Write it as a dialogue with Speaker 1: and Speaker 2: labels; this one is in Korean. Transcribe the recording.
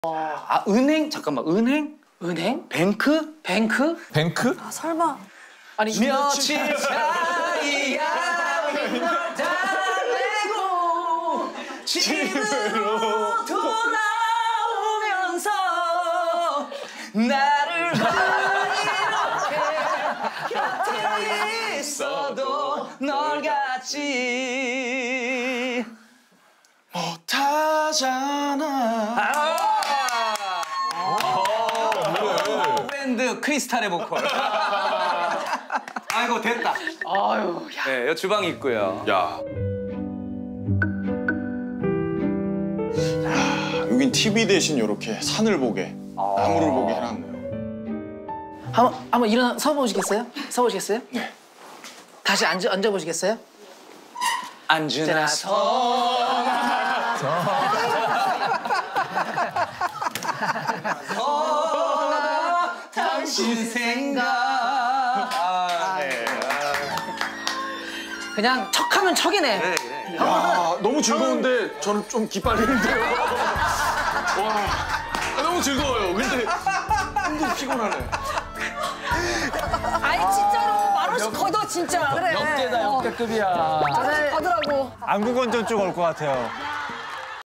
Speaker 1: 아, 은행? 잠깐만, 은행?
Speaker 2: 은행?
Speaker 1: 뱅크?
Speaker 2: 뱅크?
Speaker 3: 뱅크?
Speaker 4: 아, 설마.
Speaker 2: 아니
Speaker 1: 며칠 차이야 널 달래고 집으로 돌아오면서 나를 봐 이렇게 곁에 있어도 널 같지 못하잖아. 밴드 크리스탈의 보컬. 아이고 됐다.
Speaker 2: 아유 야.
Speaker 1: 네, 여 주방이 있고요.
Speaker 3: 야.
Speaker 5: 여긴 TV 대신 이렇게 산을 보게, 나무를 보게 해놨네요.
Speaker 2: 한번 일어나 서 보시겠어요? 서 보시겠어요? 네. 다시 앉아 보시겠어요?
Speaker 1: 앉으나 당신 생각.
Speaker 2: 그냥 척하면 척이네.
Speaker 3: 야, 너무 즐거운데 저는 좀 기빨리는데요. 와, 너무 즐거워요. 근데 너무 피곤하네.
Speaker 4: 아니, 진짜로 만 원씩 걷어, 진짜. 그래.
Speaker 1: 역대다 역대급이야.
Speaker 4: 다들 가더라고.
Speaker 6: 안구 건전 쪽 올 것 같아요.